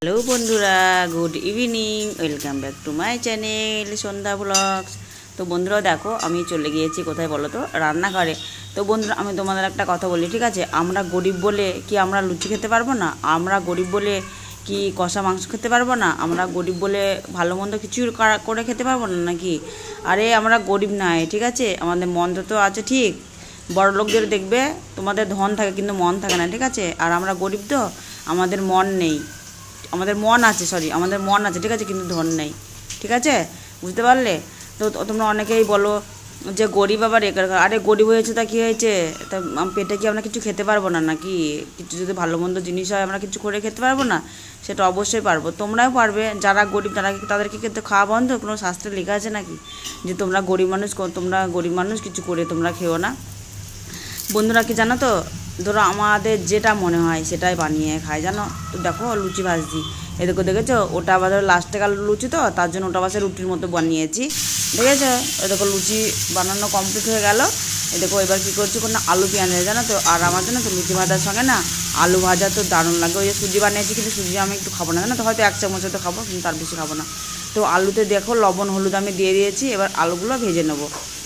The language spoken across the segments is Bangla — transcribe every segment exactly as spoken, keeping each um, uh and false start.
হ্যালো বন্ধুরা, good evening, welcome back to my channel Sandhya blogs. তো বন্ধুরা দেখো, আমি চলে গিয়েছি কোথায় বলো তো, রান্নাঘরে। তো বন্ধুরা আমি তোমাদের একটা কথা বলি, ঠিক আছে? আমরা গরিব বলে কি আমরা লুচি খেতে পারবো না? আমরা গরিব বলে কি কষা মাংস খেতে পারবো না? আমরা গরিব বলে ভালো মন্দ কিছু করে খেতে পারবো না নাকি? আরে আমরা গরিব নাই, ঠিক আছে? আমাদের মন তো আছে ঠিক। বড় লোকদের দেখবে তোমাদের ধন থাকে কিন্তু মন থাকে না, ঠিক আছে? আর আমরা গরিব তো, আমাদের মন নেই। আমাদের মন আছে, সরি আমাদের মন আছে, ঠিক আছে, কিন্তু ধন নেই, ঠিক আছে? বুঝতে পারলে? তো তোমরা অনেকেই বলো যে গরিব আবার একার, আরে গরিব হয়েছে তা কী হয়েছে? তা পেটে কি আমরা কিছু খেতে পারবো না নাকি? কিছু যদি ভালো মন্দ জিনিস হয় আমরা কিছু করে খেতে পারবো না? সেটা অবশ্যই পারবো, তোমরাও পারবে। যারা গরিব তারা তাদেরকে কিন্তু খাওয়া বন্ধ? কোনো শাস্ত্রে লেখা আছে নাকি যে তোমরা গরিব মানুষ, তোমরা গরিব মানুষ কিছু করে তোমরা খেও না? বন্ধুরা কি জানো তো, ধরো আমাদের যেটা মনে হয় সেটাই বানিয়ে খায়, জানো তো? দেখো লুচি ভাজছি, এদিকে দেখেছো? ওটা আবার ধরো লাস্টে কাল লুচি, তো তার জন্য ওটা বাসে রুটির মতো বানিয়েছি, দেখেছো? ওই দেখো লুচি বানানো কমপ্লিট হয়ে গেল। এ দেখো এবার কী করছি, কোনো আলু পেঁয়াজ, জানো তো? আর আমার জন্য তো লুচি ভাজার সঙ্গে না আলু ভাজা তো দারুণ লাগে। ওই যে সুজি বানিয়েছি, কিন্তু সুজি আমি একটু খাবো না, জানো তো? হয়তো এক চামচ হয়তো খাবো, কিন্তু তার বেশি খাবো না। তো আলুতে দেখো লবণ হলুদ আমি দিয়ে দিয়েছি, এবার আলুগুলো ভেজে নেবো।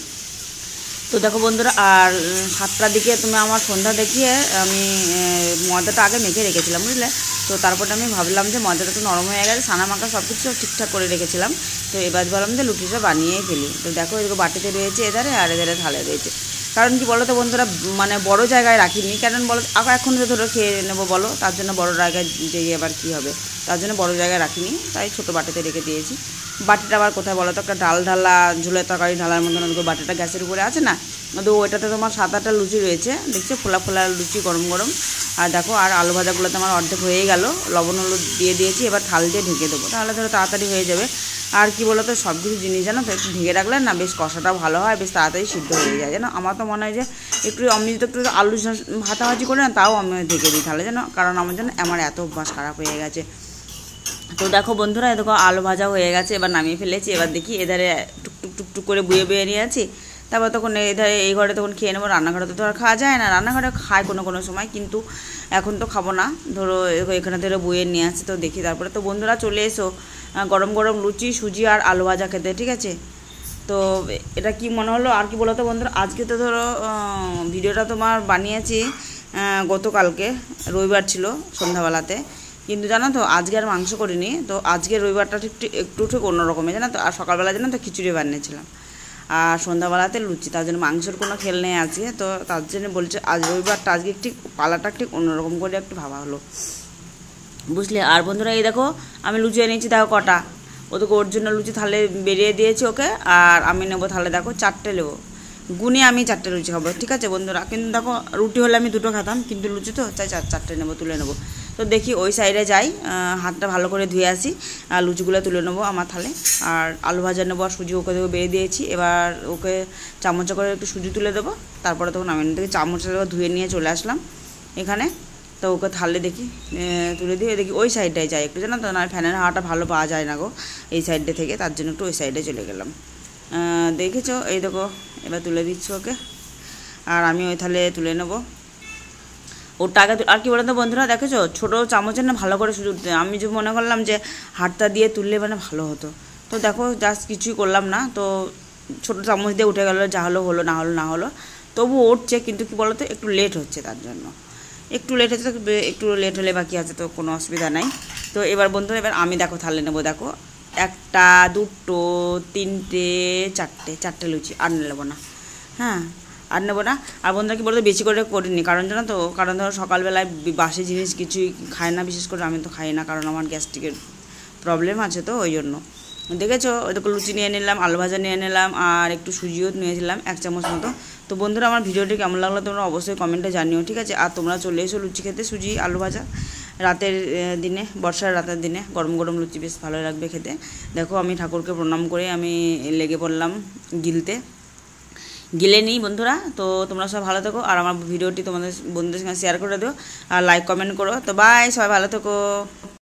তো দেখো বন্ধুরা, আর সাতটার দিকে তুমি আমার সন্ধ্যা দেখিয়ে আমি ময়দাটা আগে মেখে রেখেছিলাম, বুঝলে? তো তারপরে আমি ভাবলাম যে ময়দাটা তো নরম হয়ে গেছে, সানা মাখা সব কিছু ঠিকঠাক করে রেখেছিলাম। তো এবার ভাবলাম যে লুচিটা বানিয়েই ফেলি। তো দেখো এদিকে বাটিতে রয়েছে এধারে, আর এধারে থালে রয়েছে। কারণ কি বলো তো বন্ধুরা, মানে বড় জায়গায় রাখিনি, কারণ বলো আবার এখন তো ধরো খেয়ে নেবো বলো, তার জন্য বড় জায়গায় যেয়ে আবার কী হবে, তার জন্য বড় জায়গায় রাখিনি, তাই ছোটো বাটিতে রেখে দিয়েছি। বাটিটা আবার কোথায় বলো তো, একটা ডাল ঢালা ঝোলের তরকারি ঢালার মতন বাটিটা গ্যাসের উপরে আছে না, তো ওইটাতে তোমার সাত আটটা লুচি রয়েছে, দেখছো? ফোলা ফোলা লুচি গরম গরম। আর দেখো আর আলু ভাজাগুলো তো আমার অর্ধেক হয়ে গেল, লবণ হলুদ দিয়ে দিয়েছি, এবার থাল দিয়ে ঢেকে দেবো, তাহলে ধরো তাড়াতাড়ি হয়ে যাবে। আর কি বলো তো, সব কিছু জিনিস জানো তো একটু ঢেকে রাখলে না বেশ কষাটা ভালো হয়, বেশ তাড়াতাড়ি সিদ্ধ হয়ে যায়, জানো? আমার তো মনে হয় যে একটু আমি যদি একটু আলু ভাতাভাজি করি না, তাও আমি ঢেকে দিই তাহলে, জানো? কারণ আমার জন্য আমার এত অভ্যাস খারাপ হয়ে গেছে। তো দেখো বন্ধুরা, দেখো আলু ভাজা হয়ে গেছে, এবার নামিয়ে ফেলেছি। এবার দেখি এধারে টুকটুক টুকটুক করে বুয়ে বুয়ে নিয়ে আছি। তারপর তখন এধারে এই ঘরে তখন খেয়ে নেবো, রান্নাঘরে তো আর খাওয়া যায় না, রান্নাঘরে খায় কোনো কোনো সময়, কিন্তু এখন তো খাবো না। ধরো এখানে ধরে বইয়ে নিয়ে আসছে, তো দেখি। তারপরে তো বন্ধুরা চলে এসো গরম গরম লুচি সুজি আর আলু ভাজা খেতে, ঠিক আছে? তো এটা কি মনে হলো আর কি বলো তো বন্ধুরা, আজকে তো ধরো ভিডিওটা তোমার বানিয়েছি গতকালকে, রবিবার ছিল সন্ধ্যাবেলাতে, কিন্তু জানো তো আজকে আর মাংস করিনি। তো আজকে রবিবারটা ঠিক একটু ঠিক অন্যরকমের, জানো তো? আর সকালবেলা জানো তো খিচুড়ি বানিয়েছিলাম, আর সন্ধ্যাবেলাতে লুচি, তার জন্য মাংসের কোনো খেল নেই আজকে। তো তার জন্য বলছে আজ রবিবারটা আজকে ঠিক পালাটা ঠিক অন্যরকম করে একটু ভাবা হলো, বুঝলে? আর বন্ধুরা এই দেখো আমি লুচি এনেছি, দেখো কটা, ওদেরকে ওর জন্য লুচি থালে বেরিয়ে দিয়েছি ওকে, আর আমি নেবো থালে দেখো চারটে নেবো, গুনে আমি চারটে লুচি খাবো, ঠিক আছে বন্ধুরা? কিন্তু দেখো রুটি হলে আমি দুটো খেতাম, কিন্তু লুচি তো চাই চার চারটে নেবো, তুলে নেবো। তো দেখি ওই সাইডে যাই, হাতটা ভালো করে ধুয়ে আসি, আর লুচিগুলো তুলে নেবো আমার থালে। আর আলু ভাজা নেবো, আর সুজি ওকে দেবো বেরিয়ে দিয়েছি, এবার ওকে চামচে করে একটু সুজি তুলে দেবো। তারপরে তখন আমি দেখি চামচটা ধুয়ে নিয়ে চলে আসলাম এখানে। তো ওকে থালে দেখি তুলে দিয়ে দেখি ওই সাইডটায় যাই একটু, জানো তো? না ফ্যানের হাওয়াটা ভালো পাওয়া যায় না গো এই সাইডটা থেকে, তার জন্য একটু ওই সাইডে চলে গেলাম। দেখেছো এই দেখো এবার তুলে দিচ্ছি ওকে, আর আমি ওই থালে তুলে নেবো ওটা আগে। আর কি বলতো বন্ধুরা, দেখেছো ছোটো চামচের না ভালো করে সুযোগ, আমি যে মনে করলাম যে হাতটা দিয়ে তুললে মানে ভালো হতো। তো দেখো জাস্ট কিছুই করলাম না, তো ছোটো চামচ দিয়ে উঠে গেলো, যা হলো হলো, না হলো না হলো, তবু উঠছে, কিন্তু কি বলতো একটু লেট হচ্ছে, তার জন্য একটু লেট হচ্ছে। তো একটু লেট হলে বাকি আছে, তো কোনো অসুবিধা নাই। তো এবার বন্ধুরা এবার আমি দেখো থালে নেবো, দেখো একটা দুটো তিনটে চারটে চারটে লুচি, আর নেবো না, হ্যাঁ আর নেবো না। আর বন্ধুরা কি বলতো বেশি করে করিনি, কারণ জানো তো, কারণ ধরো সকালবেলায় বাসি জিনিস কিছুই খায় না, বিশেষ করে আমি তো খাই না, কারণ আমার গ্যাস্ট্রিকের প্রবলেম আছে, তো ওই জন্য। দেখেছো ওদেরকে লুচি নিয়ে নিলাম, আলু ভাজা নিয়ে নিলাম, আর একটু সুজিও নিয়েছিলাম এক চামচ মতো। তো বন্ধুরা আমার ভিডিওটি কেমন লাগলো তোমরা অবশ্যই কমেন্টে জানিও, ঠিক আছে? আর তোমরা চলে এসো লুচি খেতে, সুজি আলু ভাজা রাতের দিনে, বর্ষার রাতের দিনে গরম গরম লুচি বেশ ভালো লাগবে খেতে। দেখো আমি ঠাকুরকে প্রণাম করে আমি লেগে পড়লাম গিলতে, গিলে নিই বন্ধুরা। তো তোমরা সব ভালো থেকো, আর আমার ভিডিওটি তোমাদের বন্ধুদের সঙ্গে শেয়ার করে দিও, আর লাইক কমেন্ট করো। তো বাই, সবাই ভালো থেকো।